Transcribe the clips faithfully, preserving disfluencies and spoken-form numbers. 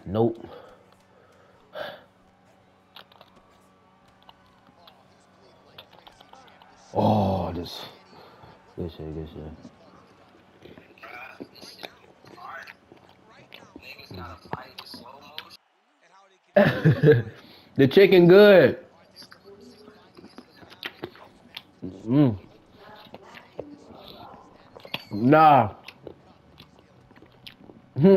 Nope. Oh, this. Good shit, good shit. The chicken good. Mm. Nah. Hmm.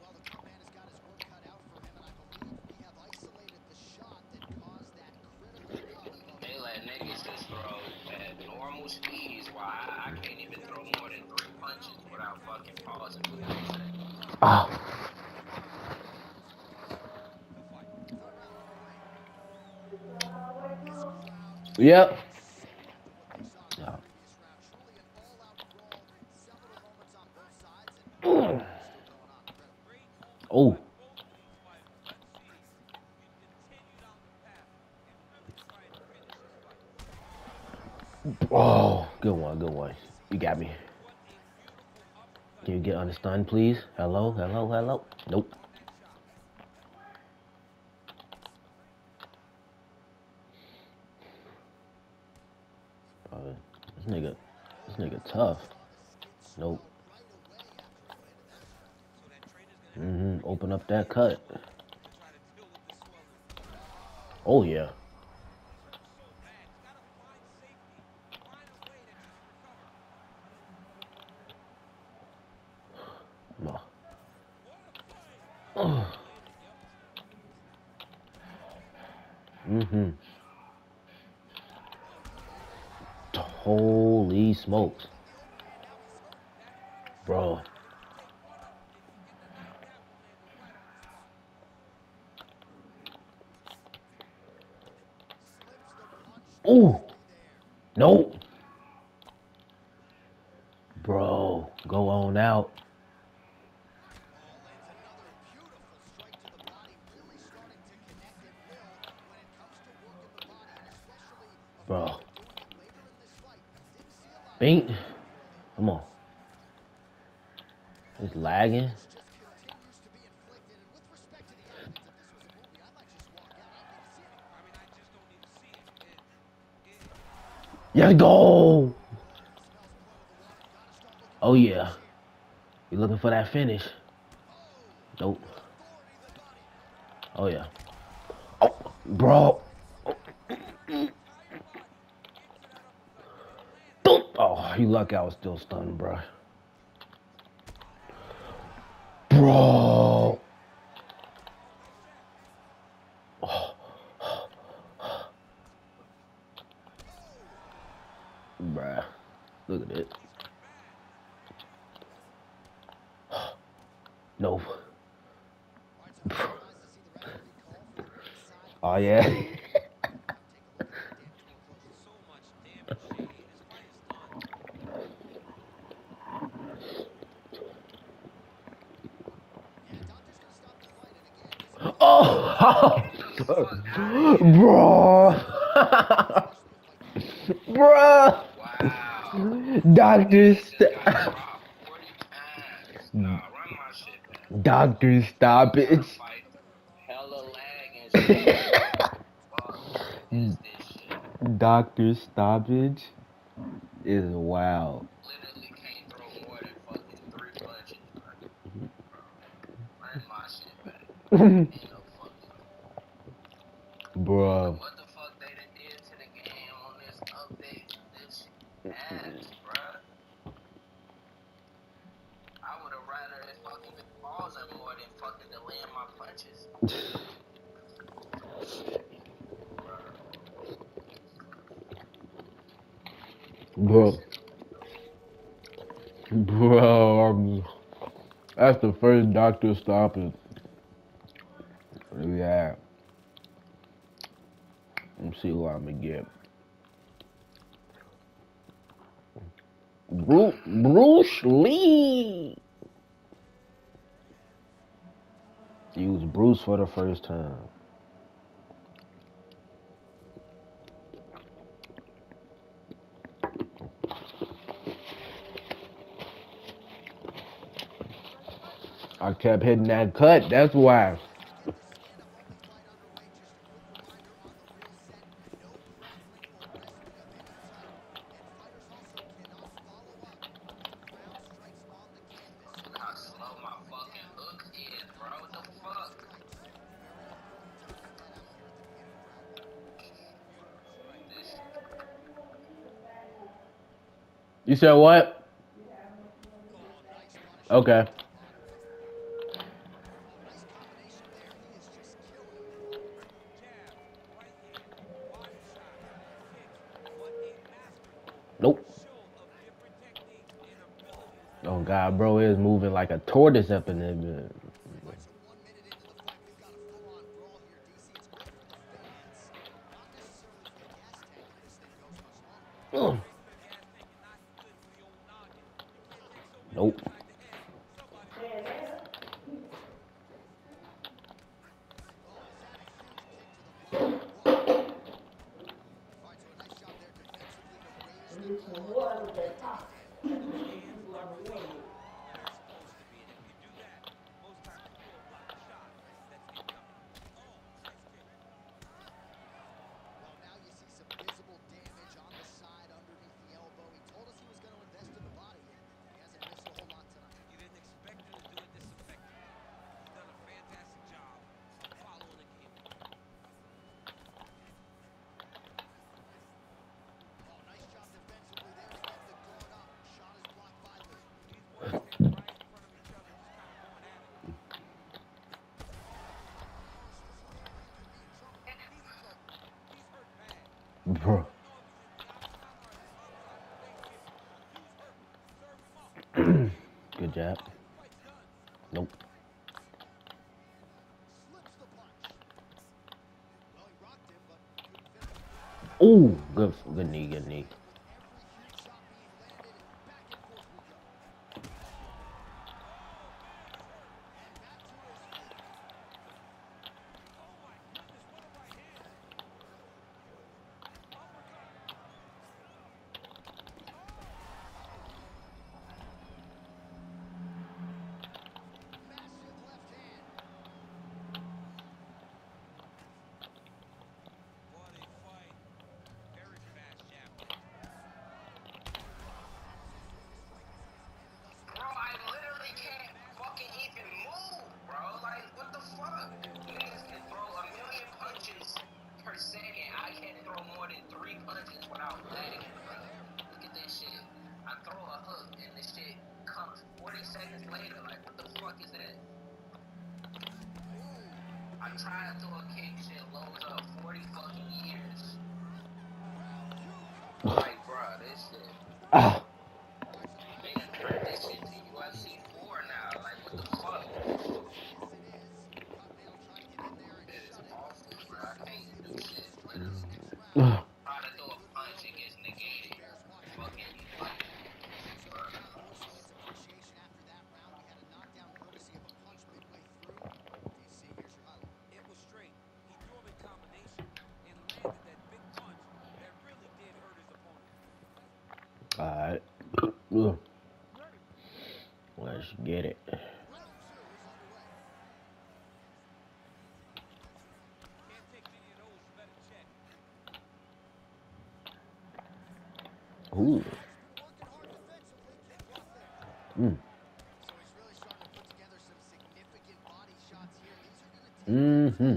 Ah. Yep. Oh. Oh, good one, good one. You got me. Can you get understand, please? Hello, hello, hello. Nope. Uh, this nigga, this nigga tough. Nope. Mm-hmm. Open up that cut. Oh yeah. No. Mm-hmm. Holy smokes, bro. Ooh. Nope. Bro, go on out. Bro. Bink. Come on. It's lagging. Yes, go. Oh yeah. You looking for that finish? Nope. Oh yeah. Oh, bro. Oh, you lucky I was still stunned, bro. Bro. Oh, bruh. Look at it. No. Oh yeah. Oh, bro. Bro. Doctor, st- Doctor, stop it. Doctor stoppage is wild. Bro. Bro. Bro, um, that's the first doctor stoppage. Yeah. Let's see who I'm gonna get. Bruce, Bruce Lee. Use Bruce for the first time. I kept hitting that cut. That's why. You said what? Okay. Nope. Oh God, bro is moving like a tortoise up in there. Ugh. Nope. Bro. Good job. Nope. Ooh, good, good knee, good knee. Ah. Ah. All right. Ugh. Let's get it. Ooh. Mm. Mm-hmm.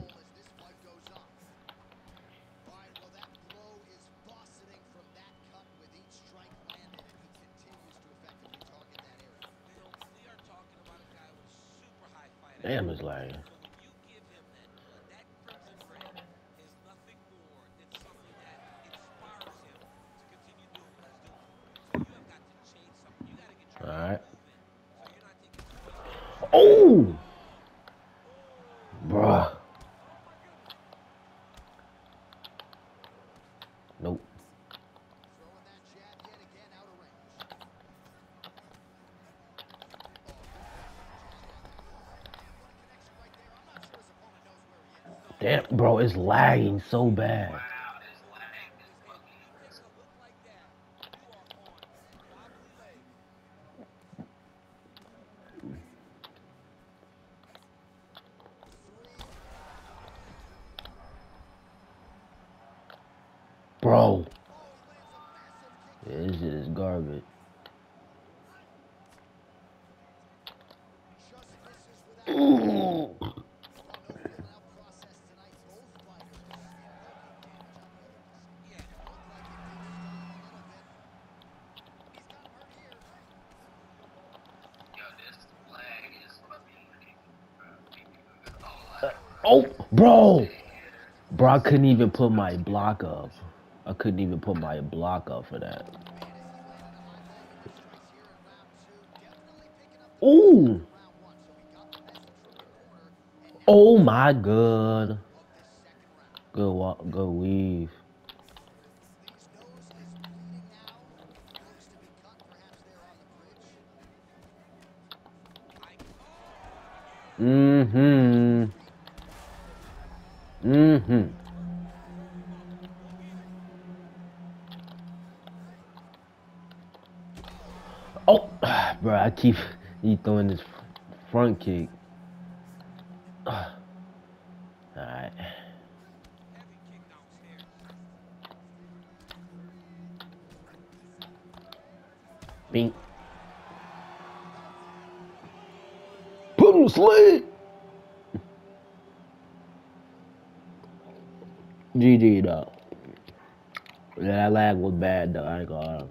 Damn, it's like. All right. Oh, bruh. Nope. Damn, bro, it's lagging so bad. Bro. Yeah, this shit is garbage. Ooh. Oh, bro. Bro, I couldn't even put my block up. I couldn't even put my block up for that. Ooh. Oh my god. Good walk, good weave. Mm-hmm. Mm-hmm. Oh, bro, I keep he throwing this front kick. Alright. Bink. Put him to sleep. G G though. Yeah, that lag was bad though. I ain't gonna.